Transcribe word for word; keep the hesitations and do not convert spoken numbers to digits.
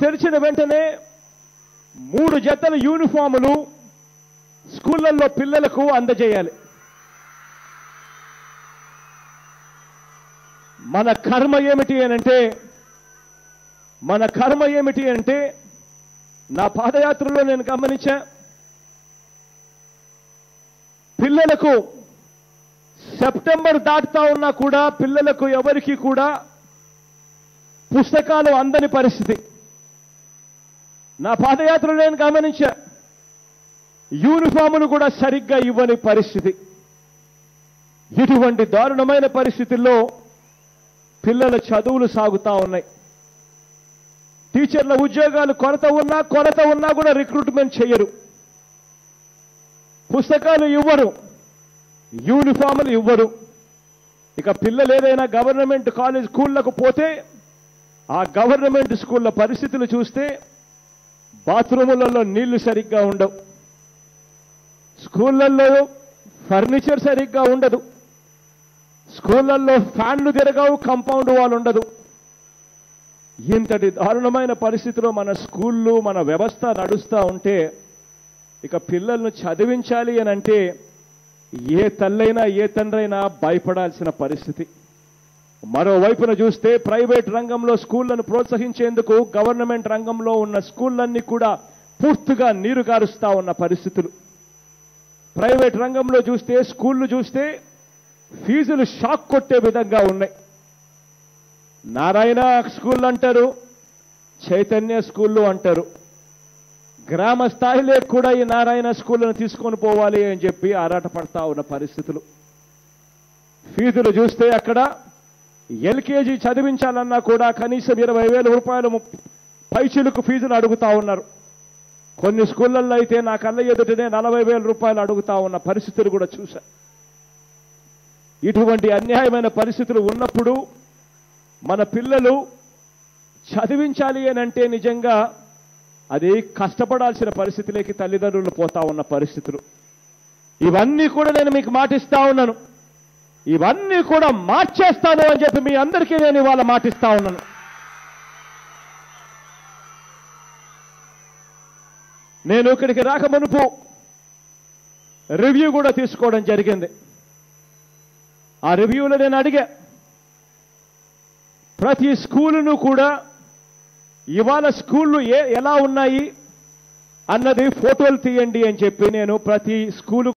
తెరిచిన వెంటనే మూడు జతల యూనిఫాములు స్కూళ్ళల్లో పిల్లలకు అందజేయాలి. మన కర్మ ఏమిటి అనంటే మన కర్మ ఏమిటి అంటే నా పాదయాత్రలో నేను గమనించా, పిల్లలకు సెప్టెంబర్ దాటుతా ఉన్నా కూడా పిల్లలకు ఎవరికి కూడా పుస్తకాలు అందని పరిస్థితి. నా పాదయాత్రలో నేను గమనించా, యూనిఫాములు కూడా సరిగ్గా ఇవ్వని పరిస్థితి. ఇటువంటి దారుణమైన పరిస్థితుల్లో పిల్లల చదువులు సాగుతా ఉన్నాయి. టీచర్ల ఉద్యోగాలు కొరత ఉన్నా కొరత ఉన్నా కూడా రిక్రూట్మెంట్ చేయరు, పుస్తకాలు ఇవ్వరు, యూనిఫాములు ఇవ్వరు. ఇక పిల్లలు ఏదైనా గవర్నమెంట్ కాలేజ్ స్కూళ్లకు పోతే ఆ గవర్నమెంట్ స్కూళ్ల పరిస్థితులు చూస్తే బాత్రూములలో నీళ్లు సరిగ్గా ఉండవు, స్కూళ్లలో ఫర్నిచర్ సరిగ్గా ఉండదు, స్కూళ్లలో ఫ్యాన్లు తిరగవు, కాంపౌండ్ వాల్ ఉండదు. ఇంతటి దారుణమైన పరిస్థితిలో మన స్కూళ్ళు మన వ్యవస్థ నడుస్తూ ఉంటే ఇక పిల్లలను చదివించాలి అని అంటే ఏ తల్లైనా ఏ తండ్రైనా భయపడాల్సిన పరిస్థితి. మరోవైపున చూస్తే ప్రైవేట్ రంగంలో స్కూళ్లను ప్రోత్సహించేందుకు గవర్నమెంట్ రంగంలో ఉన్న స్కూళ్ళన్నీ కూడా పూర్తిగా నీరు గారుస్తా ఉన్న పరిస్థితులు. ప్రైవేట్ రంగంలో చూస్తే స్కూళ్లు చూస్తే ఫీజులు షాక్ కొట్టే విధంగా ఉన్నాయి. నారాయణ స్కూల్ అంటారు, చైతన్య స్కూళ్ళు అంటారు. గ్రామ స్థాయిలో కూడా ఈ నారాయణ స్కూళ్ళను తీసుకొని పోవాలి అని చెప్పి ఆరాటపడతా ఉన్న పరిస్థితులు. ఫీజులు చూస్తే అక్కడ ఎల్కేజీ చదివించాలన్నా కూడా కనీసం ఇరవై వేల రూపాయలు పైచిలుకు ఫీజులు అడుగుతా ఉన్నారు. కొన్ని స్కూళ్ళల్లో అయితే నా కళ్ళ ఎదుటనే నలభై వేల రూపాయలు అడుగుతా ఉన్న పరిస్థితులు కూడా చూశా. ఇటువంటి అన్యాయమైన పరిస్థితులు ఉన్నప్పుడు మన పిల్లలు చదివించాలి అని అంటే నిజంగా అది కష్టపడాల్సిన పరిస్థితిలోకి తల్లిదండ్రులు పోతా ఉన్న పరిస్థితులు. ఇవన్నీ కూడా నేను మీకు మాటిస్తా ఉన్నాను, ఇవన్నీ కూడా మార్చేస్తాను అని చెప్పి మీ అందరికీ నేను ఇవాళ మాటిస్తా ఉన్నాను. నేను ఇక్కడికి రాక మునుపు రివ్యూ కూడా తీసుకోవడం జరిగింది. ఆ రివ్యూలో నేను అడిగా, ప్రతి స్కూలును కూడా ఇవాళ స్కూళ్ళు ఏ ఎలా ఉన్నాయి అన్నది ఫోటోలు తీయండి అని చెప్పి నేను ప్రతి స్కూలు